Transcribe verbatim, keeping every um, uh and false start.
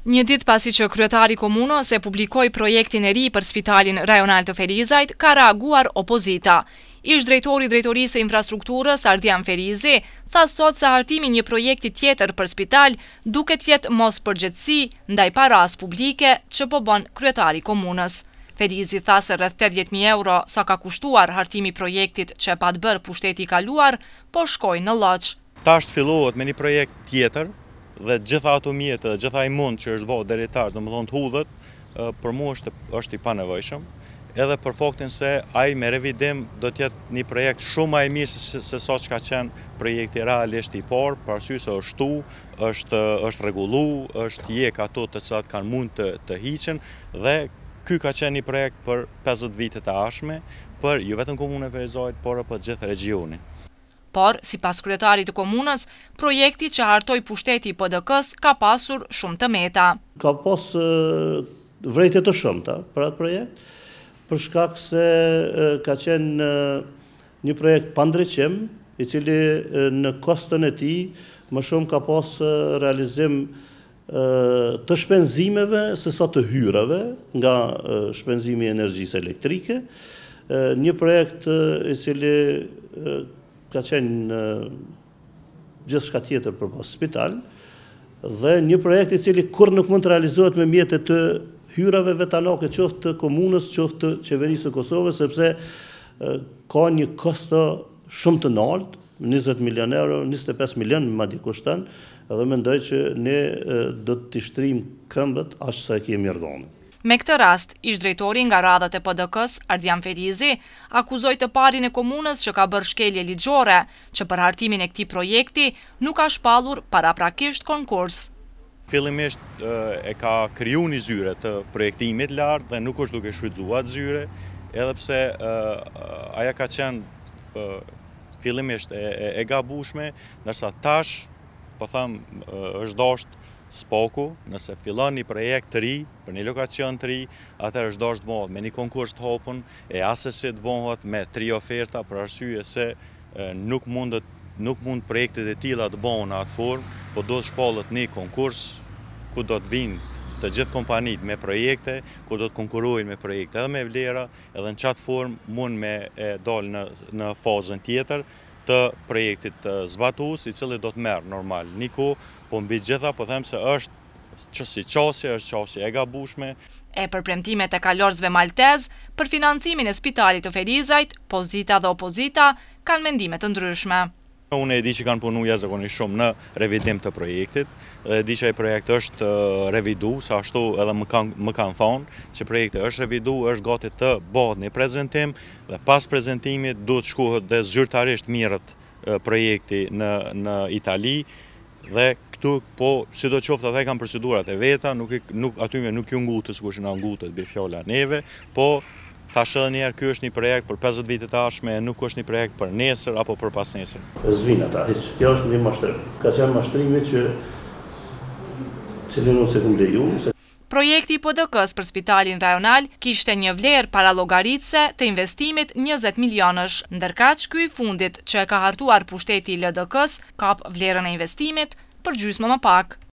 Një ditë pasi që kryetari i komunës e publikoi projektin e ri për Spitalin Rajonal të Ferizajt, ka reaguar opozita. Ish drejtori i Drejtorisë së Infrastrukturës, Ardian Ferizi, tha sot se hartimi një projekti tjetër për spital duket jetë mos përgjegjësi ndaj paras publike që po bën kryetari i komunës. Ferizi tha se rreth tetëdhjetë mijë euro sa ka kushtuar hartimi i projektit që e pat bërë pushteti i kaluar, po shkojnë në lloç. Tash fillohet me një projekt tjetër dhe gjitha ato mjetë dhe gjitha i mund që është bërë deri tash, domethënë të hudhet, për mua është është i panevojshëm, edhe për faktin se ai me revidim do të jetë një projekt shumë më i mirë se, se sa që ka qenë projekti realisht i parë, për arsye se është shtu, është është rregullu, është jek ato të cilat kanë mund të, të hiqen dhe ky ka qenë një projekt për pesëdhjetë vitet e ardhshme, për jo vetëm komunën e Ferizajt, por për gjithë regionin. Por, si pas kryetarit të komunës, projekti që hartoi pushteti i P D K-s ka pasur shumë të meta. Ka pas vrejtje të shumta për atë projekt, për shkak se ka qenë një projekt pandreqim, i cili në kostën e tij më shumë ka pas realizim të shpenzimeve se sa të hyrave nga shpenzimi i energjisë elektrike, një projekt i cili ka qenë gjithçka tjetër për pas spital, dhe një projekt i cili kur nuk mund të realizohet me mjetet të hyrave vetanake, qoftë të komunës, qoftë të qeverisë së Kosovës, sepse ka një kosto shumë të lartë, njëzet milion euro, njëzet e pesë milion madje kushton, edhe mendoj që ne do të shtrim këmbët aq sa e kemi rgonë. Me këtë rast, ish drejtori nga radhat e P D K-s, Ardian Ferizi, akuzoi të parin e komunës që ka bërë shkelje ligjore, që për hartimin e këtij projekti nuk ka shpallur paraprakisht konkurs. Fillimisht e ka kriju një zyre të projektimit lart dhe nuk është duke shfrytzuar zyre, edhe pse aja ka qenë fillimisht e, e, e gabueshme, ndërsa tash, po them, është dashur spoku, nëse fillon një projekt të ri, për një lokacion të ri, atëherë është dashur të bëhet me një konkurs të hapur, e asesi të bëhet me tri oferta, për arsye se nuk mund nuk mund projektet e tilla të bëhen në atë formë, po do të shpallet një konkurs ku do të vinë të gjithë kompanitë me projekte, ku do të konkurrojnë me projekte edhe me vlera, edhe në qatë formë mund me dalë në, në fazën tjetër të projektit zbatues, i cili do të merr normal një kohë, po mbi gjitha po them se është që si qasje, është qasje e gabueshme. E për premtimet e kalorzve maltez, për financimin e Spitalit të Ferizajt, pozita dhe opozita kanë mendime të ndryshme. Unë e di që kanë punu jashtëzakonisht shumë në revidim të projektit, dhe di që ai projekt është revidu, sa ashtu edhe më kanë, më kanë thonë që projekti është revidu, është gati të bëhet një prezantim dhe pas prezantimit duhet shkohet dhe zyrtarisht mirët projekti në, në Itali dhe këtu po sidoqoftë ata kanë procedurat e veta, nuk, nuk atyve nuk ju ngutët sikur që na ngutët bi fjala neve, po tash edhe njerë, ky është një projekt për pesëdhjetë vitet e ardhshme, nuk është një projekt për nesër apo për pas nesër. Zvin ata, hiç. Kjo është një mashtrim. Ka qenë mashtrimi që cilin unë se kum leju. Projekti i P D K-s për Spitalin Rajonal kishte një vlerë parallogaritëse të investimit njëzet milionësh, ndërkaq ky i fundit që e ka hartuar pushteti i L D K-s kap vlerën e investimit për gjysmë më pak.